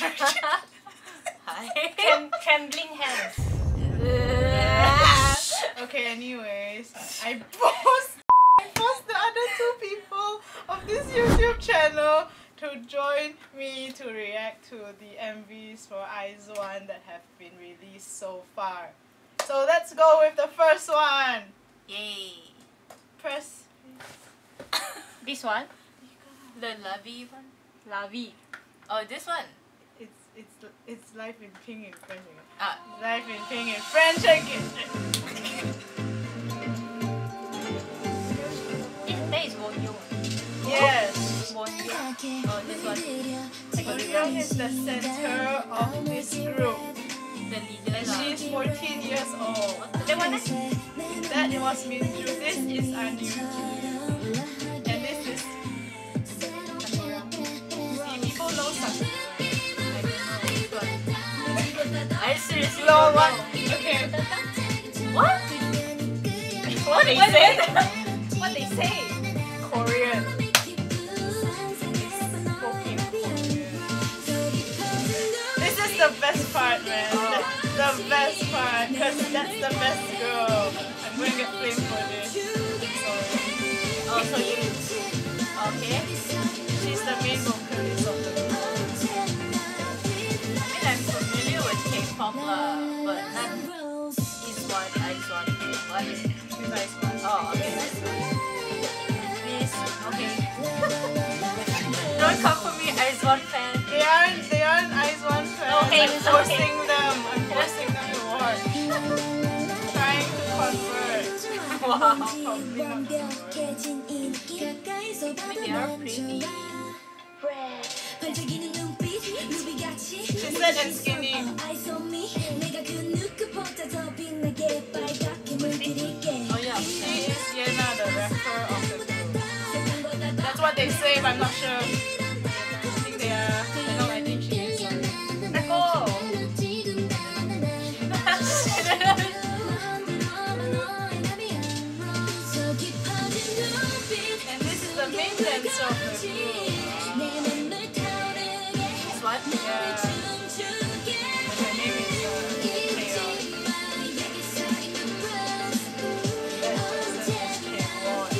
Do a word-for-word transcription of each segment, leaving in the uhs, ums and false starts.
Hi. Trem trembling hands. Okay, anyways, I post, I post the other two people of this YouTube channel to join me to react to the M Vs for IZ*ONE that have been released so far. So let's go with the first one. Yay. Press. This one, The Lavi one. Lavi. Oh, this one. It's it's it's Life in Pink in French again. Ah. Life in Pink in French again. This, that is Wonyo. Yes. Wonyo. Oh, this one. Wonyoung is the center of this group. The leader. And she's fourteen years old. That one, eh? That was Minju. This is Anu. And this is Sakura. See, people know Sakura. I don't know which one. I seriously No don't one. know. Okay. What? What they What? say? What they say? Korean. Spoken Korean. This is the best part, man. That's the best part. Because that's the best girl. I'm going to get blamed for this. Sorry. Oh, so you. Okay. She's the main vocalist of the group. I mean, I'm familiar with K-pop lah, but not IZ*ONE, IZ*ONE. What? She's nice one. Oh, okay. Please, okay. Don't come for me, IZ*ONE fan. They aren't, they aren't IZ*ONE fans. Okay, I'm it's forcing them. I'm forcing them to watch. Trying to convert. Wow. Probably not to convert. I mean, they are pretty. She said and skinny. Oh yeah. She is Yena, the rapper of the group. That's what they say, but I'm not sure. I think they are. No, I think she is. Echo! And this is the main dancer of the group. This one? Yeah. And her name is uh, Taeyong. That person is Taewon.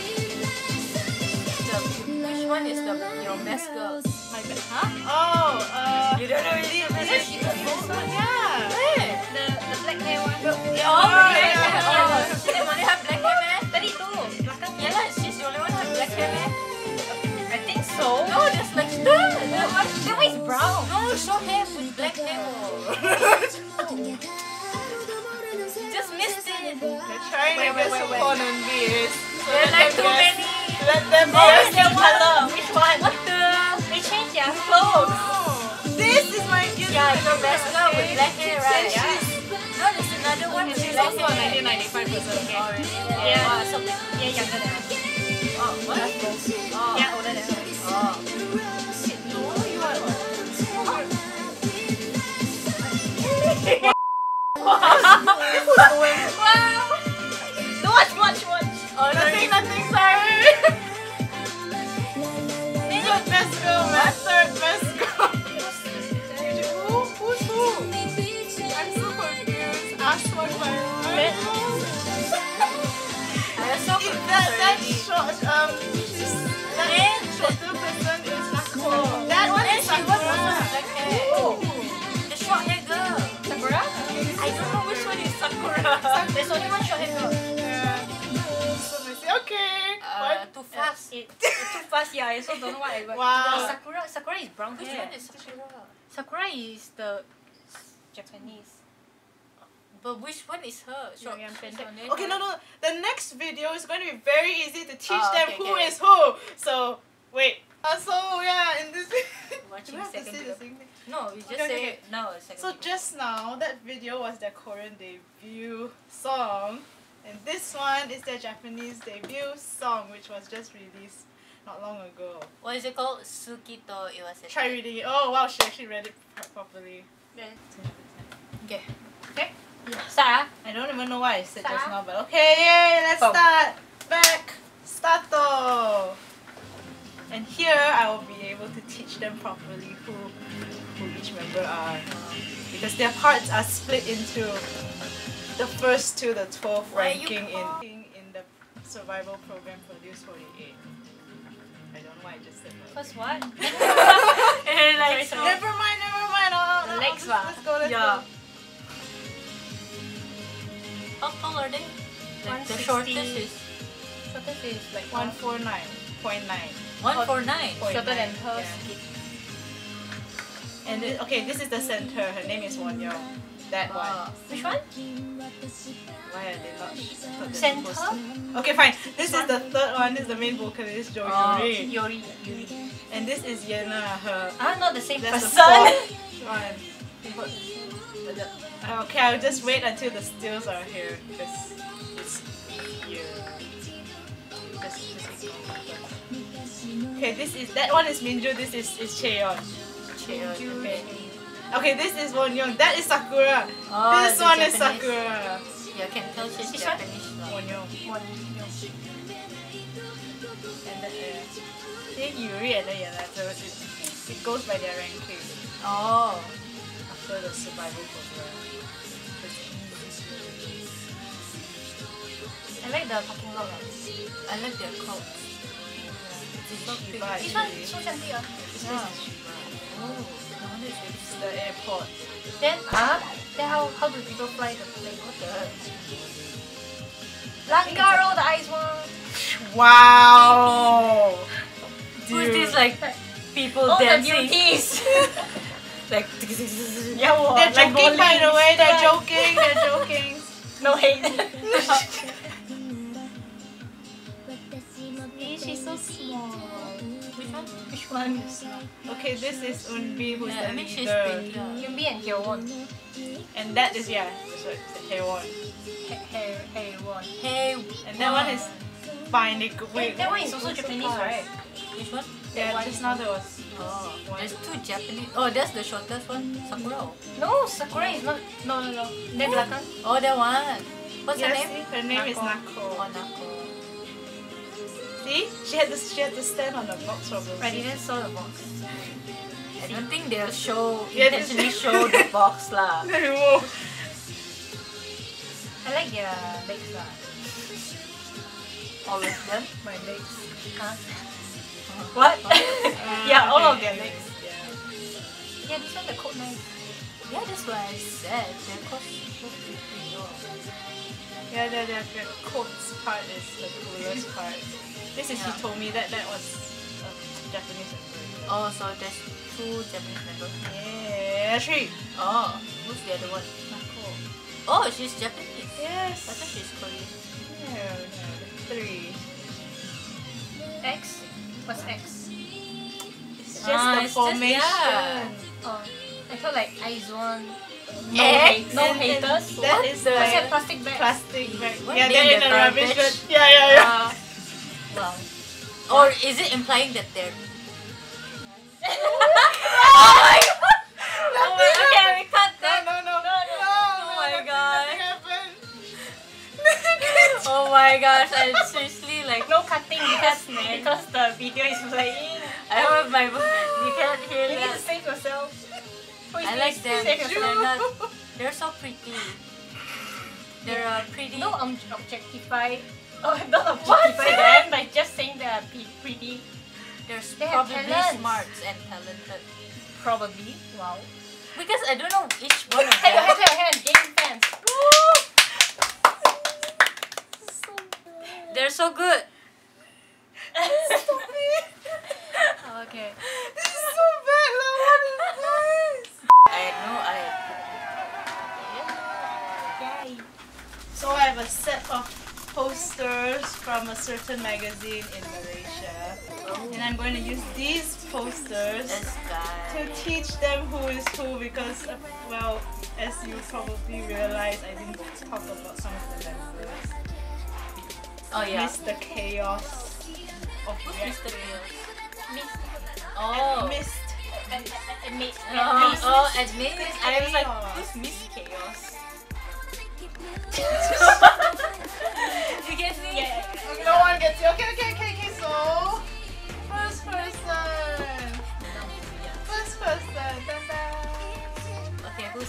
The, which one is the your best girl? My bad. Huh? Oh, uh. You don't know really the best Yes, girl? yeah. Where? The the black hair one. Yeah, Oh, oh, black yeah. hair. Oh, she didn't only have black hair, man. Tadi tu belakang. Yeah lah, she's the only one who has black hair, man. I think so. No, there's like that. That one. That one is brown. No, short hair with black hair. Just missed it. They're trying Wait, to wait, get wait, some wait. fun on this. So There are let like them too guess- many. Let them Oh, guess that the one. color. Which one? What the? They changed their clothes. This is my cute. Yeah, your best girl with black hair, right? Yeah. No, there's another one with She's black also a hair. nineteen ninety-five person. Oh, really? Yeah. Oh, so, Yeah, younger than us. oh, what? Oh. Yeah, older than us. Oh. No, you are. Wow. Watch, watch, watch. Oh, Nothing, nothing, sorry. Good, best girl, man. Third best girl. Who? Who's who? I'm so confused. Ask one by one. I'm so If that, confused that already. short, um, she's, that And- shorter person is Nako. That one And is she was also Sakura. with black hair. The short hair girl. Sakura? I don't know which one is Sakura. There's only one short hair girl. Yeah. So messy. Okay. Uh, What? too fast. It, it's too fast, yeah. I also don't know what I got. Wow. Oh, Sakura, Sakura is brown Which hair. one is Sakura? Sakura is the Japanese. But which one is her? Short, Yang short pendek. hair? Okay, no, no. The next video is going to be very easy to teach Oh, them okay, who okay. is who. So, wait. Uh, so, yeah, in this video. Watching Do I have to second say the video. same thing? No, you just Okay, say okay. no. Second So, video. just now, that video was their Korean debut song. And this one is their Japanese debut song, which was just released not long ago. What is it called? Tsukito Iwasete. Try reading it. Oh, wow, she actually read it pro- properly. Okay. Okay? Start, ah. I don't even know why I said just Start. now, but okay, yay, let's Boom. start. Back, starto. And And here I will be able to teach them properly who who each member are, because their parts are split into the first to the twelfth ranking in in the survival program Produce forty-eight. I don't know why I just said that. First what? like, so, Never mind, never mind. Oh, The no, legs let's, lah. let's go, let's yeah. go. How tall are they? Like the one sixty. shortest is Shortest is like one forty-nine point nine. one forty-nine. shorter than her. Yeah. And this, okay, this is the center. Her name is Won Young. That one. Wow. Which one? Why are they not? put this Center? supposed to- Okay, fine. This is the third one. This is the main vocalist, Jo Oh. Yuri. Yuri. Yuri. And this is Yena. Her. Ah, not the same That's the person. fourth one. Okay, I'll just wait until the stills are here because it's here. Just, just ignore me first. Okay, this is that one is Minju. This is is Cheon. Cheon. Okay. Okay, this is Won Young. That is Sakura. Oh, this the one is Japanese. Sakura. Yeah, can tell she's This one? Japanese now. Won Young. One. And then uh, see Yuri and then Yena. So it, it goes by their ranking Oh. after the survival program. I like the parking lot. I like their coats. This so is big. Shiba, This one actually. so cantik ah. This Yeah. is Shiba. Oh, no wonder it's really It's the airport. Then ah, then how how do people fly the plane? What the? Langaro, the ice one. Wow! Who's these like people All the dancing? beauties. like Yeah, well, They're like joking, by the bowling. way. They're Yeah. joking. They're joking. No hate. She's so small. Which one? Which one? Okay, this is Unbi, who's Yeah, I the mean she's leader. pretty. Yeah. Yunbi and Hyewon. And that is, yeah, that's what it's Haewon. Hae Haewon. Hey, And that one is fine. They could wait. That one is also what's the Japanese, cast? right? which one? Yeah, one just is- now there was. Oh, One. there's two Japanese. Oh, that's the shortest one. Sakura. No, Sakura is not. No, no, no. Then belakang. Oh, that one. What's her Yes, name? see? Her name is Nako. Oh, Nako. Nako. See? She had to she had to stand on the box for I didn't saw the box. I don't think they'll show Yeah, this- intentionally show the box lah. No. I like their legs lah. All of them. My legs. Huh? What? Yeah, all of okay, their legs. Yeah. Yeah, this one the coat nice. Yeah, that's what I said. Their cost so pretty. Oh. Yeah, the, the, the coats part is the coolest part. This is Yeah. Hitomi. That that was um, Japanese member. Oh, so there's two Japanese members. Yeah, three. Oh, who's the other one? Nako. Oh, she's Japanese. Yes. I thought she's Korean. No, no, three. X? What's X? It's just Ah, the it's just- formation. Oh, yeah. I thought like Aizwan. No, X? hate, no And- and haters. That What is the- What's that like plastic bag? plastic bag. What, Yeah, they they're in in the the rubbish garbage? bin. Yeah, yeah, yeah. Uh, wow. Or is it implying that they're? Oh my god! Oh my, okay, we cut No, that. no, no, no, no. Oh my nothing- God. nothing happened. Oh my gosh! I seriously like. No cutting because because the video is playing. I have my. You can't hear You need to that. save yourself. Who is I like this? them. Save They're yourself. not. They're so pretty. They're uh, pretty. Don't um, objectify. Oh, don't objectify them by just saying they are pe- pretty. They're They have probably talents. smart and talented. Probably. Wow. Because I don't know each one of Hey, your them. hand, your hand, gaming fans. So bad. They're so good. Stop it. Okay. This is so bad. Like, what is this? I know I. Yay. So I have a set of posters from a certain magazine in Malaysia, and I'm going to use these posters This guy. to teach them who is who because, uh, well, as you probably realize, I didn't talk about some of the members. Oh yeah. Mister Chaos of Who's Mister Reacting. Chaos? Miss. Oh. Mist. I, I, I made. Oh, Miss. oh, admit. I was like, Chaos. who's Miss Chaos? You get me? Yeah. No one gets you. Okay, okay, okay, okay. So first, first,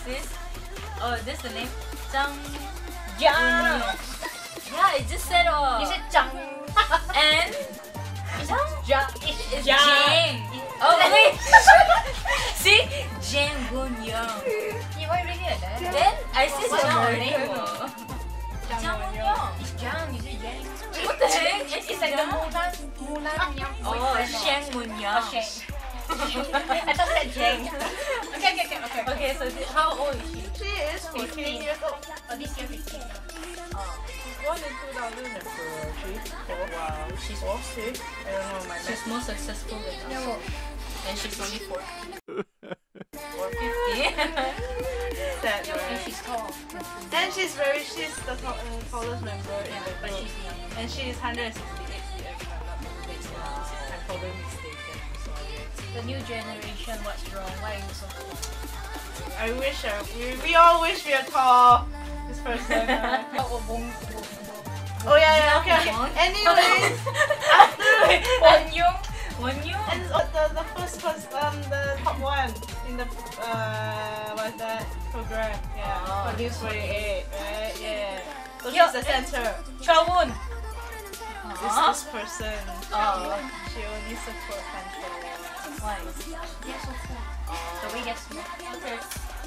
this? Oh, this the name? Zhang. Jang. Yeah, it just said oh. You said Jang. And It's Jang. It's it's Jang. Jang. Oh wait. See, Jang Gun Young. Yeah, why really like that? Then I said What's Jang your Gun name? Young. Jang Jang Gun Won-young. Young. It's Jang. You say Jang. What the heck? It's, it's like the Mulan. Mulan young Oh, boyfriend. Shang Mun Oh, Young. Shang. I thought that Jang. Okay, okay, okay, okay. Okay, so this, how old is she? She is fourteen years old. Oh, this year fifteen. Oh, Born in two thousand three. Oh wow. she's Or six. I don't know my math. she's more successful than us. No. And she's only forty. Or fifty. Sad, And right? she's tall. And she's very, she's the tall, uh, tallest member in Yeah, the but group. she's young. And she is one hundred sixty-eight C M, if I'm not mistaken. I'm probably mistaken, I'm sorry. The new generation, what's wrong? Why are you so tall? I wish I, we, we all wish we are tall. This person. uh, Oh, bong, bong, oh yeah, yeah, okay, okay. Won? Anyways, after Won Young. When you and uh, the, the first person, um, the top one in the, uh, what's that program? Yeah, Oh. Produce forty-eight, right? Yeah. So Yeah. she's the center. Chawon. This, Huh? this person, Oh. she only support control. Why? They're so cool. The way they're small. Okay.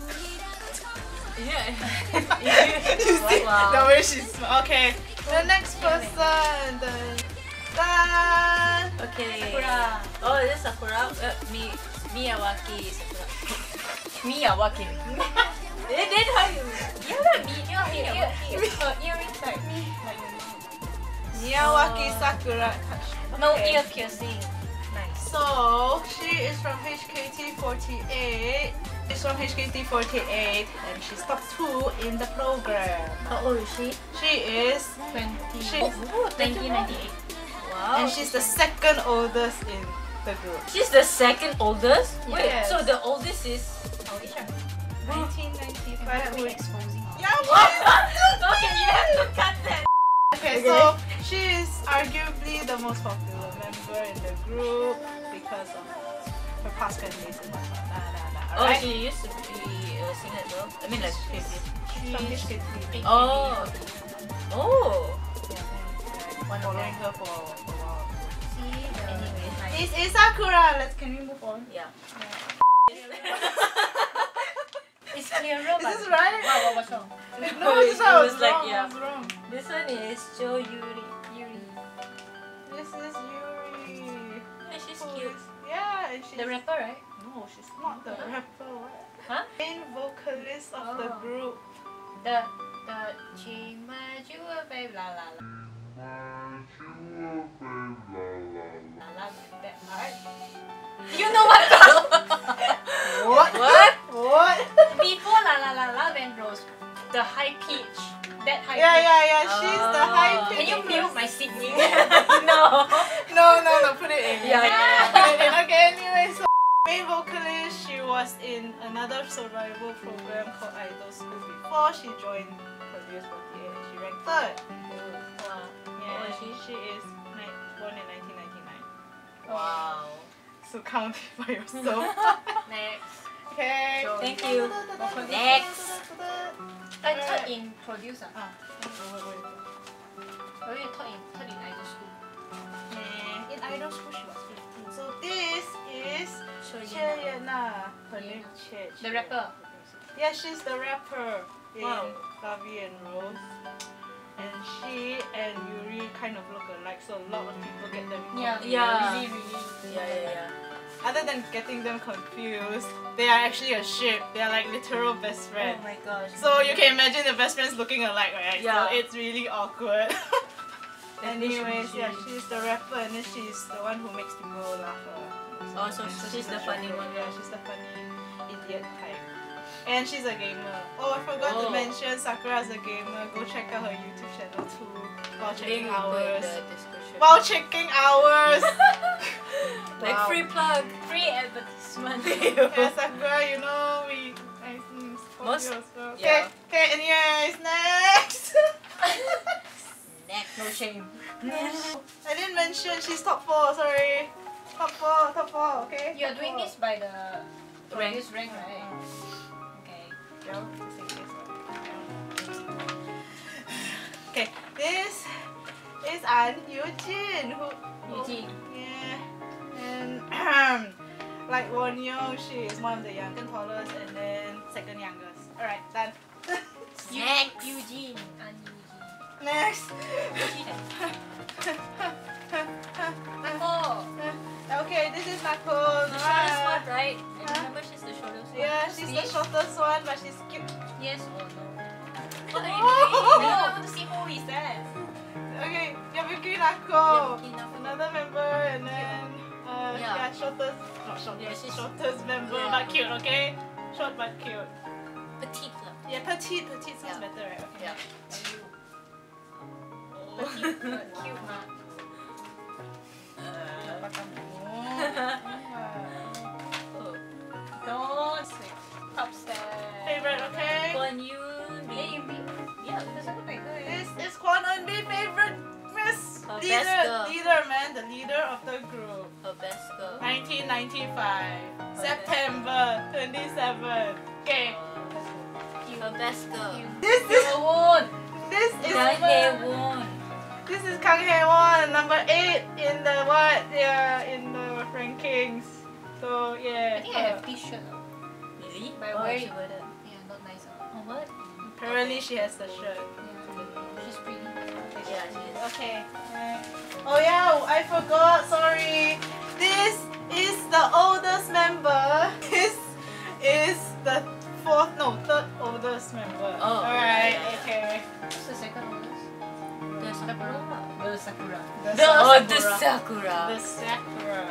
Yeah. You see Wow. the way she's okay. The next person, the dun. Okay. Sakura. Oh, this is Sakura. Uh, Mi Miyawaki Sakura. Miyawaki. Eh, then how you? Yeah, that me. Yeah, Miyawaki. Her earrings like, like Miyawaki Oh. Sakura. no Okay. ear piercing. Nice. So she is from H K T forty-eight. She's from H K T forty-eight, and she's top two in the program. How old is she? She is, Twenty. She- Oh, Nineteen ninety-eight. Wow. and she's the second oldest in the group. She's the second oldest. Wait, Yes. so the oldest is? Alicia. nineteen ninety-five. We're exposing. Yeah, what? Okay, you have to cut that. Okay, Okay. so she is arguably the most popular member in the group because of her past fan base and whatnot. Nah, nah, nah. Oh, Alright? she used to be a singer as well. I mean, like She's- previous. from H K T. Oh. Oh. Yeah, and, One uh, of following them. her for a while. See the Anyways. This is Sakura. Let's can we move on? Yeah. It's clearer. Is but- this right? Wow, what, what's wrong? No, this it I was was like, wrong. yeah. I was wrong. This one is Jo Yuri. Yuri. This is Yuri. Yeah, she's Who cute. is- Yeah, and she's The rapper, right? No, she's not the rapper. What? Huh? Main vocalist of the Oh. group. The the Chimajua babe la la la la la that part. You know what? What? What? What? Before la la la la band rose, the high pitch, that high Yeah, pitch. yeah, yeah. She's the Oh. high Can pitch. you mute my singing? No. No, no, no. Put it in. Yeah, yeah, Put it in. Okay. Anyway, so main vocalist, she was in another survival program called Idol School before she joined Produce forty-eight. She ranked third. Wow. Yeah, Oh, is she, she? she is ni- born in nineteen ninety-nine. Wow. So count it by yourself. Next. Okay. So- Thank you. Next. I taught in producer. Ah, wait, wait, wait. Or you taught in taught in idol school. Nah, in Idol School she was fifteen. So this is Shoyana. Cheyenne. Her name is Che. The rapper. Yeah, she's the rapper in Wow. Gavi and Rose. And she and Yuri kind of look alike, so a lot of people get them Yeah. confused. Yeah. Really, really. Yeah, yeah, yeah. Other than getting them confused, they are actually a ship. They are like literal best friends. Oh my gosh. So you can imagine the best friends looking alike, right? Yeah. So it's really awkward. Anyways, She- yeah, she's the rapper and then she's the one who makes people laugh. uh, Oh, so she's the funny rapper. one. Yeah, she's the funny idiot type. And she's a gamer. Oh, I forgot Oh. to mention Sakura's a gamer. Go check out her YouTube channel too. While checking Link will put in hours. the description. While checking hours! Like Wow. free plug. Free advertisement. Yeah, Sakura, you know, we I mm, support Most- you as well. Okay, yeah. okay, anyways, next! Next. No shame. I didn't mention she's top four, sorry. Top four, top four, okay? You're Top doing four. this by the Rank. produce rank, right? Okay. Yo, just in case. Okay, this is An Eugene who Eugene. yeah, and like Won Young, she is one of the youngest, tallest, and then second youngest. All right, done. Next. Eugene. And Eugene. Next. Oh. Okay, this is Nicole. The shortest one, right? I remember she's the shortest one. Yeah, she's the shortest one, but she's cute. Yes or no? What are you Oh. doing? I want to see who he says. Okay, Yabuki Nako. Yabuki Nako. Another member, and then uh, yeah. Yeah. shortest, not shortest, Yeah, she's- shortest member, Yeah. but cute. Okay, short but cute. Petite lah. Yeah, petite, petite sounds Yeah. better, right? Okay. Yeah. Cute, uh, cute, ma. Oh. Don't say. Upset. Favorite, okay. Kwon Yoon A Bi. and B. Yeah. Because aku tak tahu. This is Kwon Eun Bi favorite miss Her best leader, girl. leader man, the leader of the group. Her best girl. nineteen ninety-five, September twenty-seventh. Okay, Her best girl. this is Won. this is Kang Hae-won. this is Kang Hae-won, number eight in the what? Yeah, in the rankings. So yeah. I think I uh, have T-shirt. Really? But Oh, where- she wear that. Yeah, not nice. Uh. Oh, what? apparently she has the shirt. Yeah. She's pretty. Yeah, she is. Okay. alright. Oh yeah, I forgot. Sorry. This is the oldest member. This is the fourth, no, third oldest member. Oh, Alright. yeah, yeah, Okay. Who's the second oldest? The Sakura. The Sakura. The The, oh, the Sakura. Sakura. The Sakura.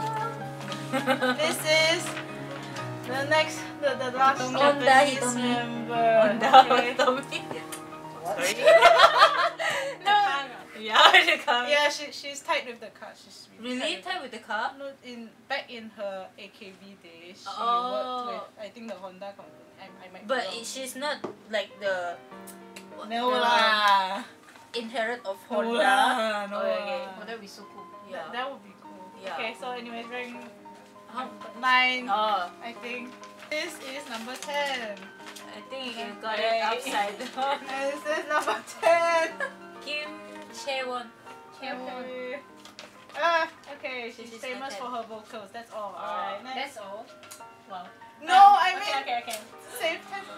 This is the next, the, the last Honda Japanese Hitomi. member. Honda Okay. Hitomi. Sorry. No. Yeah, the car. Yeah, she she's tight with the car. She's Really? tight Tied with the car? with- No, in back in her A K B days, she Oh. worked with I think the Honda company. I, I might. be But wrong. it, she's not like the no the lah. inherit of No Honda. lah, no Oh, okay. lah. Oh, that would be so cool. Yeah. That, that would be cool. Yeah. Okay, so anyways, rank How? nine. Oh, I think this is number ten. I think you got Right. it upside down. And this is number ten. Kim Chae-won. Chae-won. Okay. Ah, okay. This She's is famous the for her vocals. That's all. Alright. next. That's all. Wow. No, I mean Okay, okay, okay. same time.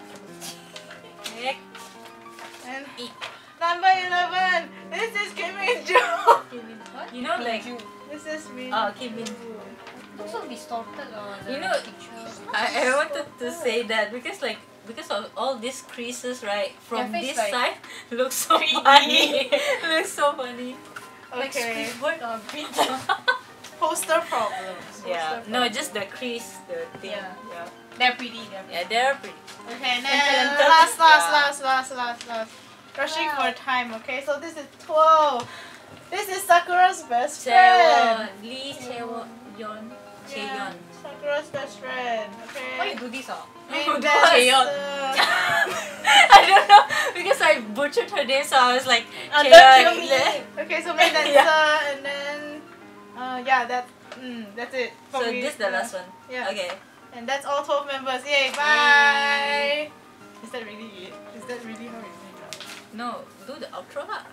Next. And Eat. number eleven. This is Kim Min Joo. What? You know, like, This is Min. oh, Kim Min. Looks so distorted on the You know, picture. I, I wanted to say that because like because of all these creases, right? From Your face this like side looks so three D. funny. Looks so funny. Like Okay. scribbled or printed. Poster problems. Yeah. Poster No, problems. just the crease, the thing. Yeah. Yeah. They're pretty. They're pretty. Yeah, they're pretty. Okay, Dun, then dun, dun. last, last, Yeah. last, last, last, last. Rushing Wow. for time. Okay, so this is twelve. This is Sakura's best Chae-won, friend. Lee Chae-won, Yeon, Yeah, Chae-yeon. Sakura's best friend. Okay. Why you do this? Oh? Main Oh, dancer. Chae-yeon. I don't know because I butchered her name, so I was like, Uh, Chae-yeon. don't kill me. Okay, so main dancer, Yeah. and then uh, yeah, that mm, that's it. for So me. this is the Yeah. last one. Yeah. Okay. And that's all twelve members. Yay! Bye. Is that really it? Is that really how it made out? No, do the outro lah.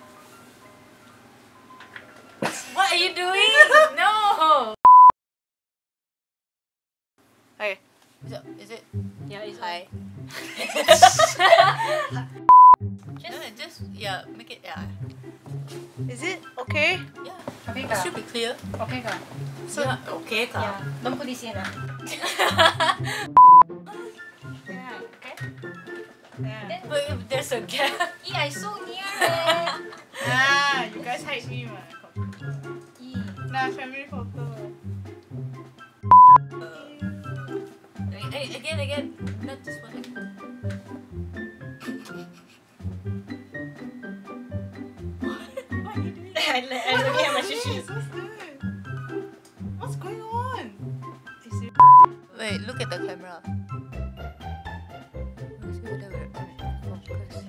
What are you doing? No. Okay. Is it? Is it? Yeah, it's Hi. Just, No, just yeah, make it yeah. Is it okay? Yeah. okay, It ka? should be clear. Okay, ka? So Yeah, okay ka. Yeah. Don't put this in, ah. yeah. Okay. Yeah. But if there's a gap. Ee, I so near eh. Ah, you guys hide me, man. Ee. Nah, family photo. Uh, a- again, again. Not just one. What are you doing? I I'm looking at my What's shishis. this? What's this? What's going on? Is it? Wait, look at the camera. Let's see whether we're on focus.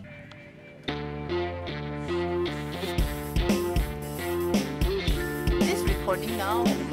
It is recording now.